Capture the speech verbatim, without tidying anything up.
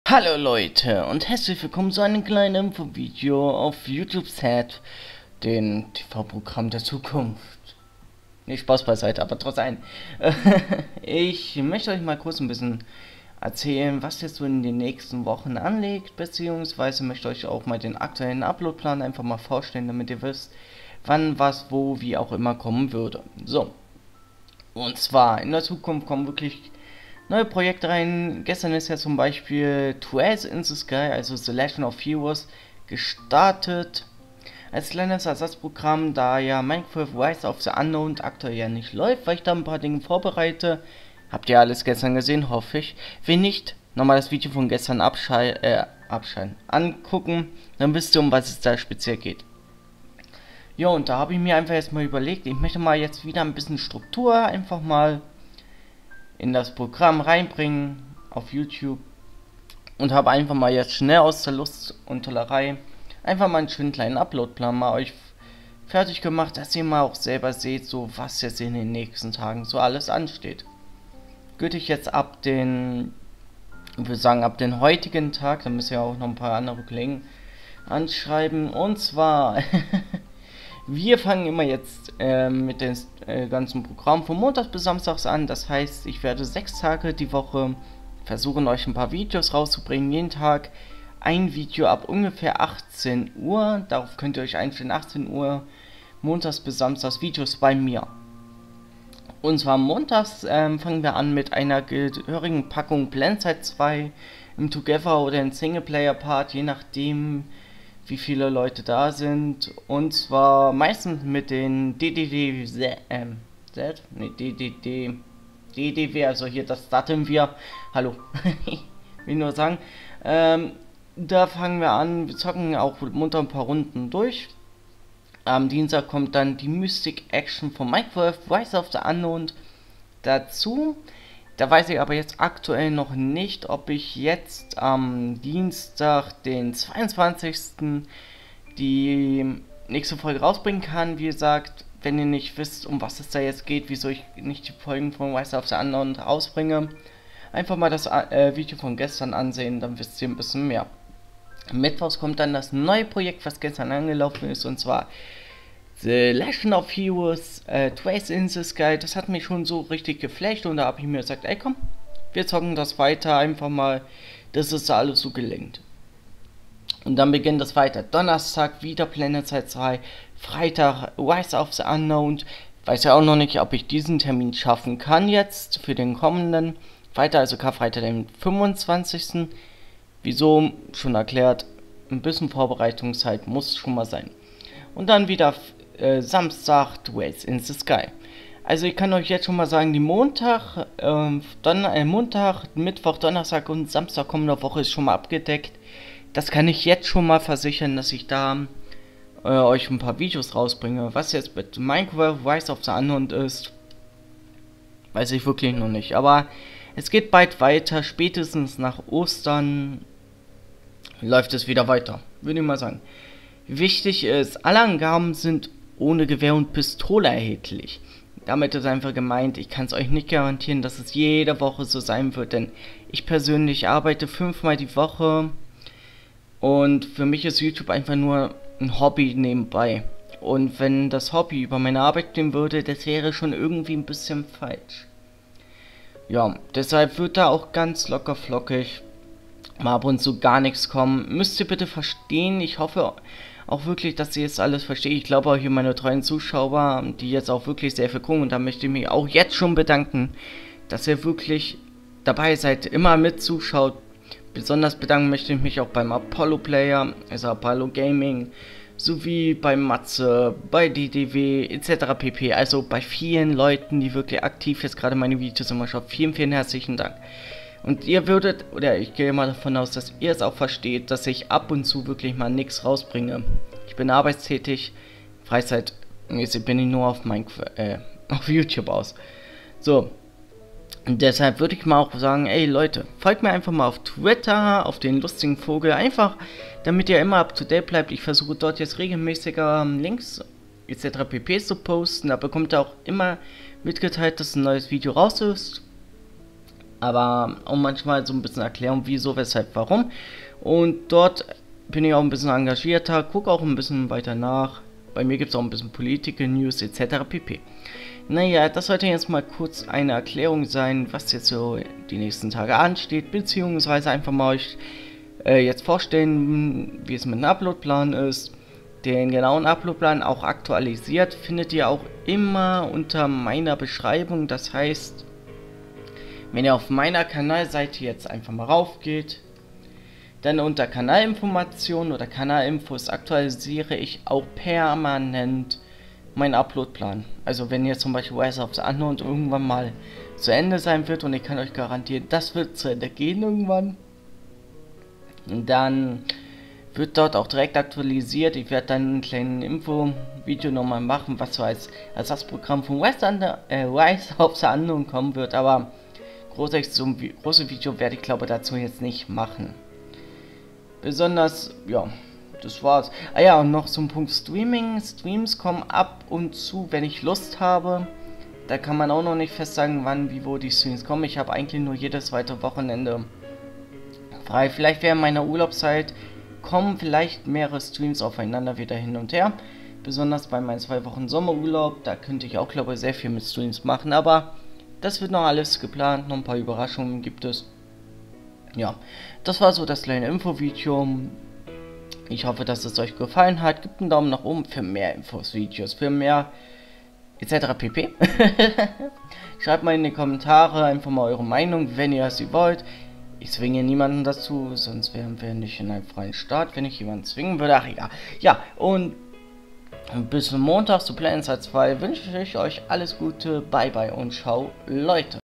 Hallo Leute und herzlich willkommen zu einem kleinen Infovideo auf YouTube Set, den T V-Programm der Zukunft. Nicht Spaß beiseite, aber trotz allem. Ich möchte euch mal kurz ein bisschen erzählen, was jetzt so in den nächsten Wochen anliegt, beziehungsweise möchte euch auch mal den aktuellen Uploadplan einfach mal vorstellen, damit ihr wisst, wann, was, wo, wie auch immer kommen würde. So, und zwar in der Zukunft kommen wirklich neue Projekte rein. Gestern ist ja zum Beispiel Tales in the Sky, also The Legend of Heroes, gestartet. Als kleines Ersatzprogramm, da ja Minecraft Rise of the Unknown aktuell ja nicht läuft, weil ich da ein paar Dinge vorbereite. Habt ihr alles gestern gesehen, hoffe ich. Wenn nicht, nochmal das Video von gestern abschalten, äh, abschalten, angucken, dann wisst ihr, um was es da speziell geht. Ja, und da habe ich mir einfach jetzt mal überlegt, ich möchte mal jetzt wieder ein bisschen Struktur einfach mal in das Programm reinbringen auf YouTube und habe einfach mal jetzt schnell aus der Lust und Tollerei einfach mal einen schönen kleinen Uploadplan mal euch fertig gemacht, dass ihr mal auch selber seht, so was jetzt in den nächsten Tagen so alles ansteht. Gültig jetzt ab den, ich würde sagen ab den heutigen Tag, da müssen ja auch noch ein paar andere Kollegen anschreiben, und zwar wir fangen immer jetzt äh, mit dem äh, ganzen Programm von Montags bis Samstags an. Das heißt, ich werde sechs Tage die Woche versuchen, euch ein paar Videos rauszubringen. Jeden Tag ein Video ab ungefähr achtzehn Uhr. Darauf könnt ihr euch einstellen, achtzehn Uhr, Montags bis Samstags Videos bei mir. Und zwar montags ähm, fangen wir an mit einer gehörigen Packung Blendside zwei im Together oder im Singleplayer-Part, je nachdem wie viele Leute da sind, und zwar meistens mit den D D D Z, ähm, Z, ne, D D D, D D W, also hier, das starten wir, hallo, will nur sagen, ähm, da fangen wir an, wir zocken auch munter ein paar Runden durch. Am Dienstag kommt dann die Mystic Action von Minecraft Rise of the Unknown dazu. Da weiß ich aber jetzt aktuell noch nicht, ob ich jetzt am Dienstag, den zweiundzwanzigsten die nächste Folge rausbringen kann. Wie gesagt, wenn ihr nicht wisst, um was es da jetzt geht, wieso ich nicht die Folgen von Rise of the Unknown rausbringe, einfach mal das äh, Video von gestern ansehen, dann wisst ihr ein bisschen mehr. Mittwochs kommt dann das neue Projekt, was gestern angelaufen ist, und zwar The Legend of Heroes, äh, Tales in the Sky. Das hat mich schon so richtig geflasht, und da habe ich mir gesagt, ey komm, wir zocken das weiter, einfach mal, das ist alles so gelenkt. Und dann beginnt das weiter. Donnerstag wieder PlanetSide zwei, Freitag Rise of the Unknown. Weiß ja auch noch nicht, ob ich diesen Termin schaffen kann jetzt für den kommenden. Weiter, also Karfreitag, den fünfundzwanzigsten Wieso? Schon erklärt, ein bisschen Vorbereitungszeit muss schon mal sein. Und dann wieder äh, Samstag, Tales in the Sky. Also ich kann euch jetzt schon mal sagen, die Montag, äh, Don äh, Montag, Mittwoch, Donnerstag und Samstag kommende Woche ist schon mal abgedeckt. Das kann ich jetzt schon mal versichern, dass ich da äh, euch ein paar Videos rausbringe. Was jetzt mit Minecraft Rise of the Unknown ist, weiß ich wirklich noch nicht. Aber es geht bald weiter, spätestens nach Ostern läuft es wieder weiter, würde ich mal sagen. Wichtig ist, alle Angaben sind ohne Gewehr und Pistole erhältlich. Damit ist einfach gemeint, ich kann es euch nicht garantieren, dass es jede Woche so sein wird, denn ich persönlich arbeite fünfmal die Woche und für mich ist YouTube einfach nur ein Hobby nebenbei. Und wenn das Hobby über meine Arbeit gehen würde, das wäre schon irgendwie ein bisschen falsch. Ja, deshalb wird da auch ganz locker flockig mal ab und zu gar nichts kommen. Müsst ihr bitte verstehen, ich hoffe auch wirklich, dass ihr jetzt alles versteht. Ich glaube auch hier meine treuen Zuschauer, die jetzt auch wirklich sehr viel gucken, und da möchte ich mich auch jetzt schon bedanken, dass ihr wirklich dabei seid, immer mit zuschaut. Besonders bedanken möchte ich mich auch beim Apollo Player, also Apollo Gaming, sowie bei Matze, bei D D W et cetera pp. Also bei vielen Leuten, die wirklich aktiv jetzt gerade meine Videos immer schauen. Vielen, vielen herzlichen Dank. Und ihr würdet, oder ich gehe mal davon aus, dass ihr es auch versteht, dass ich ab und zu wirklich mal nichts rausbringe. Ich bin arbeitstätig, Freizeit, jetzt bin ich nur auf Minecraft, äh, auf YouTube aus. So, und deshalb würde ich mal auch sagen, ey Leute, folgt mir einfach mal auf Twitter, auf den lustigen Vogel, einfach, damit ihr immer up to date bleibt. Ich versuche dort jetzt regelmäßiger Links et cetera pp zu posten, da bekommt ihr auch immer mitgeteilt, dass ein neues Video raus ist. aber auch manchmal so ein bisschen erklären, wieso, weshalb, warum. Und dort bin ich auch ein bisschen engagierter, gucke auch ein bisschen weiter nach. Bei mir gibt es auch ein bisschen Politik, News et cetera pp. Naja, das sollte jetzt mal kurz eine Erklärung sein, was jetzt so die nächsten Tage ansteht, beziehungsweise einfach mal euch äh, jetzt vorstellen, wie es mit dem Uploadplan ist. Den genauen Uploadplan, auch aktualisiert, findet ihr auch immer unter meiner Beschreibung. Das heißt, wenn ihr auf meiner Kanalseite jetzt einfach mal rauf geht, dann unter Kanalinformationen oder Kanalinfos aktualisiere ich auch permanent meinen Uploadplan. Also wenn ihr zum Beispiel Rise of the Unknown irgendwann mal zu Ende sein wird, und ich kann euch garantieren, das wird zu Ende gehen irgendwann, dann wird dort auch direkt aktualisiert. Ich werde dann ein kleines Info-Video nochmal machen, was so als Ersatzprogramm von Rise of the Unknown kommen wird, aber großes so ein großes Video werde ich glaube dazu jetzt nicht machen. Besonders, ja, das war's. Ah ja, und noch zum Punkt Streaming. Streams kommen ab und zu, wenn ich Lust habe. Da kann man auch noch nicht fest sagen, wann, wie, wo die Streams kommen. Ich habe eigentlich nur jedes zweite Wochenende frei. Vielleicht während meiner Urlaubszeit kommen vielleicht mehrere Streams aufeinander wieder hin und her. Besonders bei meinen zwei Wochen Sommerurlaub. Da könnte ich auch, glaube ich, sehr viel mit Streams machen. Aber das wird noch alles geplant. Noch ein paar Überraschungen gibt es. Ja, das war so das kleine Infovideo. Ich hoffe, dass es euch gefallen hat. Gebt einen Daumen nach oben für mehr Infos, Videos, für mehr et cetera pp. Schreibt mal in die Kommentare einfach mal eure Meinung, wenn ihr sie wollt. Ich zwinge niemanden dazu, sonst wären wir nicht in einem freien Staat, wenn ich jemanden zwingen würde. Ach egal. Ja, und bis Montag zu Planet Side zwei wünsche ich euch alles Gute. Bye bye und ciao, Leute.